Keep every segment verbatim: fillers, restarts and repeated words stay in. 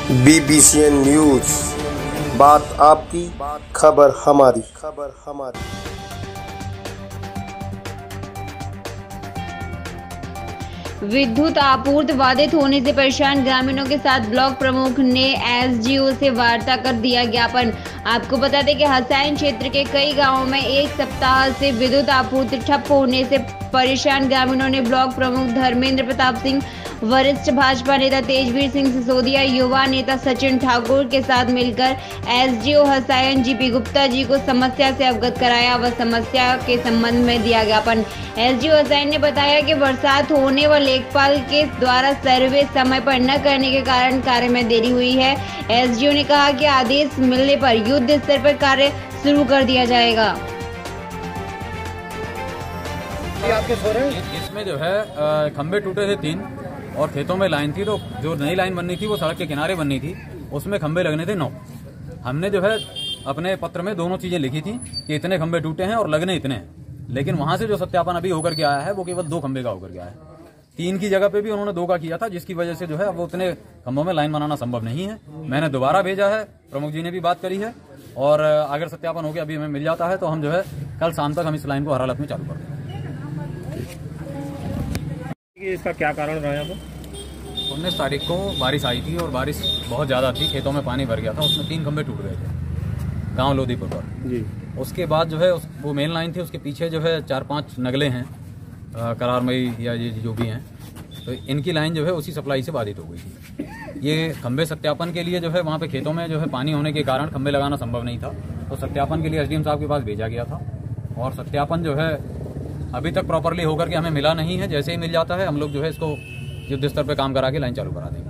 बीबीसीएन news, बात आपकी, खबर हमारी। खबर हमारी। विद्युत आपूर्ति बाधित होने से परेशान ग्रामीणों के साथ ब्लॉक प्रमुख ने एसडीओ से वार्ता कर दिया ज्ञापन। आपको बता दें कि हसायन क्षेत्र के कई गांवों में एक सप्ताह से विद्युत आपूर्ति ठप होने से परेशान ग्रामीणों ने ब्लॉक प्रमुख धर्मेंद्र प्रताप सिंह, वरिष्ठ भाजपा नेता तेजवीर सिंह सिसोदिया, युवा नेता सचिन ठाकुर के साथ मिलकर एसडीओ हसायन जीपी गुप्ता जी को समस्या से अवगत कराया व समस्या के संबंध में दिया ज्ञापन। एसडीओ हसायन ने बताया कि बरसात होने व लेखपाल के द्वारा सर्वे समय पर न करने के कारण कार्य में देरी हुई है। एसडीओ ने कहा कि आदेश मिलने पर युद्ध स्तर पर कार्य शुरू कर दिया जाएगा। इसमें जो है खंबे टूटे थे तीन और खेतों में लाइन थी, तो जो नई लाइन बननी थी वो सड़क के किनारे बननी थी, उसमें खंबे लगने थे नौ। हमने जो है अपने पत्र में दोनों चीजें लिखी थी कि इतने खंबे टूटे हैं और लगने इतने हैं, लेकिन वहां से जो सत्यापन अभी होकर के आया है वो केवल दो खंबे का होकर के आया है। तीन की जगह पे भी उन्होंने दो का किया था, जिसकी वजह से जो है अब उतने खंभों में लाइन बनाना संभव नहीं है। मैंने दोबारा भेजा है, प्रमुख जी ने भी बात करी है, और अगर सत्यापन होकर अभी हमें मिल जाता है तो हम जो है कल शाम तक हम इस लाइन को हर हालत में चालू कर देंगे। इसका क्या कारण रहा है? उन्नीस तारीख को बारिश आई थी और बारिश बहुत ज़्यादा थी, खेतों में पानी भर गया था, उसमें तीन खंभे टूट गए थे गांव लोधीपुर पर जी। उसके बाद जो है उस, वो मेन लाइन थी, उसके पीछे जो है चार पांच नगले हैं करारमई या ये जो भी हैं, तो इनकी लाइन जो है उसी सप्लाई से बाधित हो गई थी। ये खंभे सत्यापन के लिए जो है वहाँ पे खेतों में जो है पानी होने के कारण खंभे लगाना संभव नहीं था, तो सत्यापन के लिए एसडीएम साहब के पास भेजा गया था और सत्यापन जो है अभी तक प्रॉपरली होकर के हमें मिला नहीं है। जैसे ही मिल जाता है हम लोग जो है इसको युद्ध स्तर पे काम करा के लाइन चालू करा देंगे।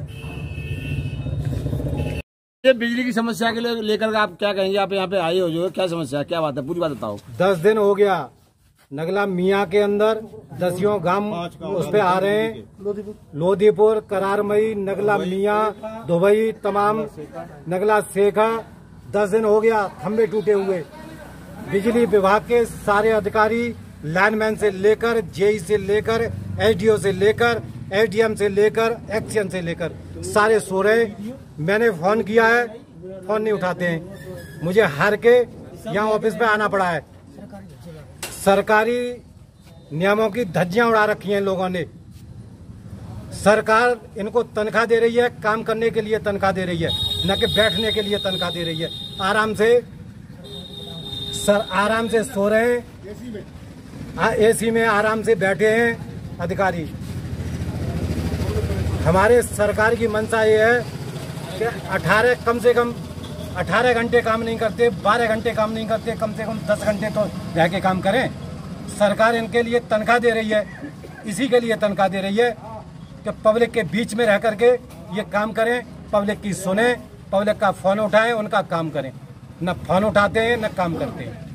ये बिजली की समस्या के लिए लेकर आप क्या कहेंगे? आप यहाँ पे आए हो, जो क्या समस्या है, क्या बात है, पूरी बात बताओ। दस दिन हो गया नगला मियाँ के अंदर दसियों गांव उस पे आ रहे हैं, लोधीपुर, करारमई, नगला मियाँ, दुबई, तमाम नगला शेखा, दस दिन हो गया खंभे टूटे हुए। बिजली विभाग के सारे अधिकारी लाइनमैन से लेकर जेई से लेकर एसडीओ से लेकर एसडीएम से लेकर एक्सीएन से लेकर सारे सो रहे। मैंने फोन किया है, फोन नहीं उठाते हैं। मुझे हार के यहाँ ऑफिस पे आना पड़ा है। सरकारी नियमों की धज्जियां उड़ा रखी हैं लोगों ने। सरकार इनको तनख्वाह दे रही है, काम करने के लिए तनख्वाह दे रही है, न कि बैठने के लिए तनख्वाह दे रही है। आराम से सर आराम से सो रहे हैं, एसी में आराम से बैठे हैं अधिकारी। हमारे सरकार की मंशा ये है कि अठारह कम से कम अठारह घंटे काम नहीं करते, बारह घंटे काम नहीं करते, कम से कम दस घंटे तो रह के काम करें। सरकार इनके लिए तनख्वाह दे रही है, इसी के लिए तनख्वाह दे रही है कि पब्लिक के बीच में रह करके ये काम करें, पब्लिक की सुने, पब्लिक का फोन उठाएं, उनका काम करें। न फोन उठाते हैं न काम करते हैं।